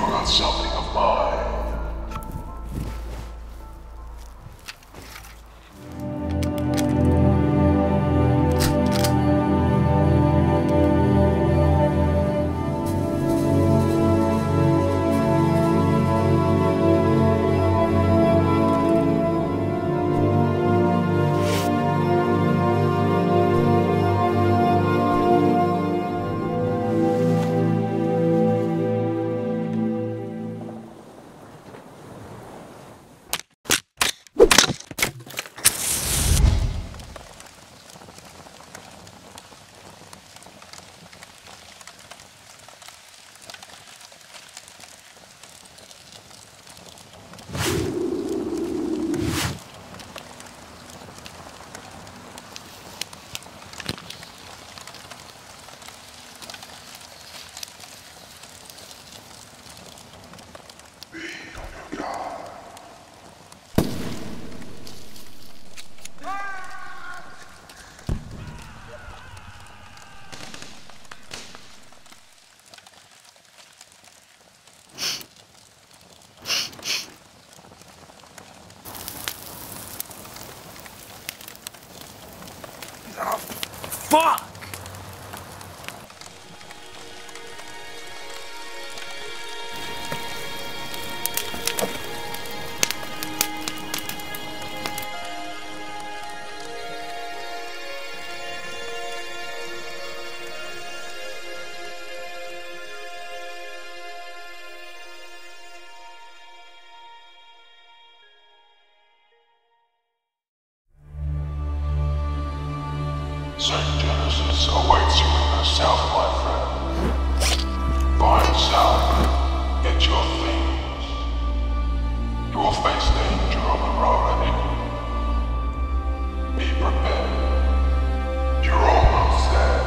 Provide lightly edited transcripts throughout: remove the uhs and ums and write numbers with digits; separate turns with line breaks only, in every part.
forgot something of mine.
Oh, fuck!
St. Genesis awaits you in the south, my friend. Find south, get your things. You will face danger on the road ahead. Be prepared. You're almost there.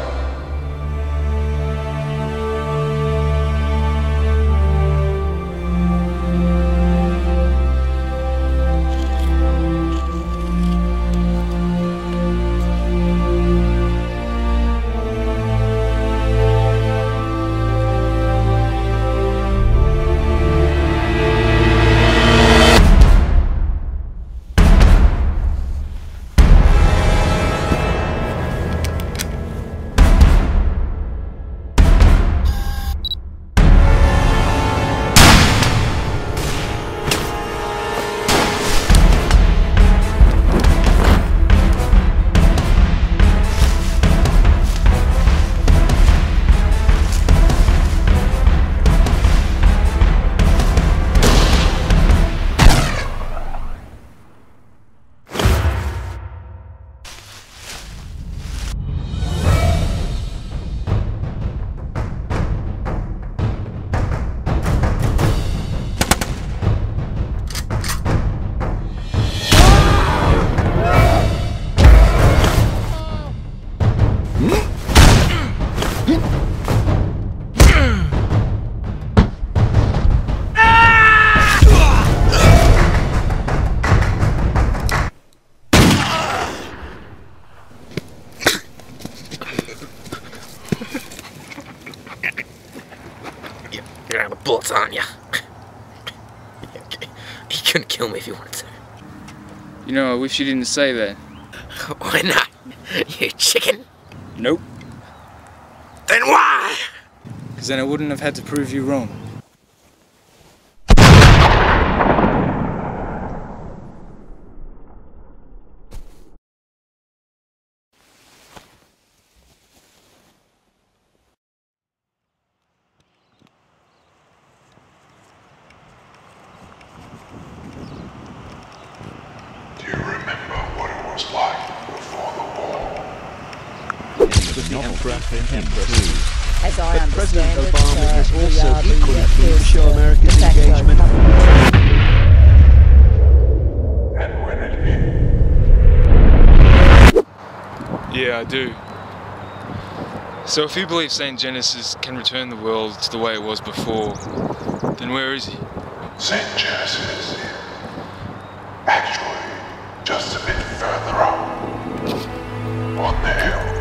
You're out of bullets, aren't you? You couldn't kill me if you wanted to.
You know, I wish you didn't say that.
Why not? You chicken?
Nope.
Then why?
Because then I wouldn't have had to prove you wrong.
Do you remember what it was like before the war?
With the Empress.
As I understand
President
it,
Obama has
we
also
are the
equally keen to
first
show America's
de facto
engagement.
And when it hit,
Yeah, I do. So if you believe St. Genesis can return the world to the way it was before, then where is he?
St. Genesis is actually just a bit further up on the hill.